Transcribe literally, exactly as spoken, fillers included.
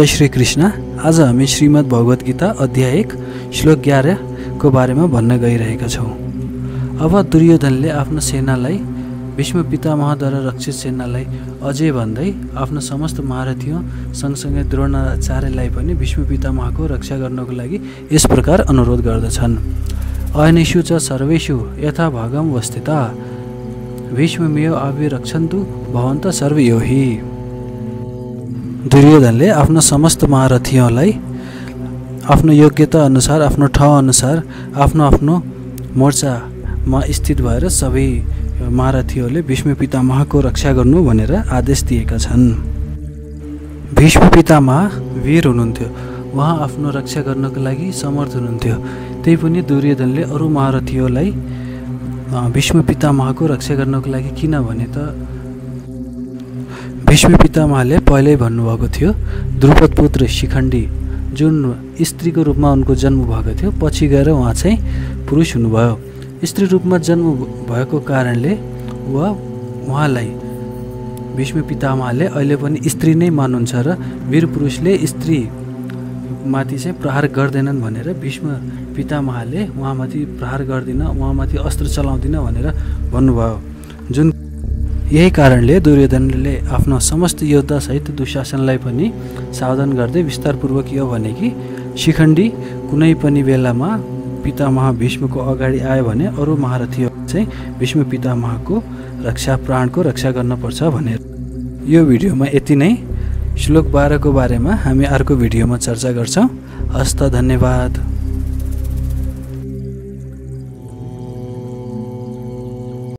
जय श्री कृष्ण। आज हामी श्रीमद् भगवत गीता अध्याय एक श्लोक ग्यारह को बारेमा भन्न गइरहेका छौँ। अब दुर्योधनले आफ्नो सेनालाई भीष्म पितामहद्वारा रक्षित सेनालाई अझै भन्दै आफ्नो समस्त महारथीयों सँगसँगै द्रोणाचार्यलाई पनि भीष्म पितामहको रक्षा गर्नको लागि यस प्रकार अनुरोध गर्दछन्। अयनेषु च सर्वेषु यथा भागम वस्थिता भीष्ममेव अभिरक्षन्तु भवन्त सर्वयो हि। दुर्योधनले आफ्नो समस्त महारथीहरूलाई आफ्नो योग्यता अनुसार आफ्नो ठाउँ अनुसार आफ्नो आफ्नो मोर्चामा स्थित भएर सबै महारथीहरूले भीष्म पितामहको रक्षा गर्नु भनेर आदेश दिएका छन्। भीष्म पितामह वीर हुनुहुन्थ्यो, उहाँ आफ्नो रक्षा गर्नको लागि समर्थ हुनुहुन्थ्यो। त्यही पनि दुर्योधनले अरू महारथीहरूलाई भीष्म पितामहको रक्षा गर्नको लागि किन भने त भीष्म पितामहले पहिल्यै भन्नुभएको थियो द्रुपद पुत्र शिखण्डी जुन स्त्रीको रूपमा उनको जन्म भएको थियो, पछि गएर उहाँ चाहिँ पुरुष हुनुभयो। स्त्री रूपमा जन्म भएको कारणले वा उहाँलाई भीष्म पितामहले अहिले पनि स्त्री नै मान्नुहुन्छ र वीर पुरुषले स्त्री माथि चाहिँ प्रहार गर्दैनन् भनेर भीष्म पितामहले उहाँमाथि प्रहार गर्दिन, उहाँमाथि अस्त्र चलाउँदिन भनेर भन्नुभयो। जुन यही कारणले दुर्योधनले आफ्नो समस्त योद्धा सहित दुशासनलाई पनि सावधान गर्दै विस्तारपूर्वक यो भने कि शिखण्डी कुनै पनि बेलामा पितामह भीष्मको अगाडि आयो भने अरू महारथीहरू चाहिँ भीष्म पितामहको रक्षा प्राणको रक्षा गर्नुपर्छ भनेर। यो भिडियोमा यति नै। श्लोक बाह्र को बारेमा हामी अर्को भिडियोमा चर्चा गर्छौँ। हस्त धन्यवाद।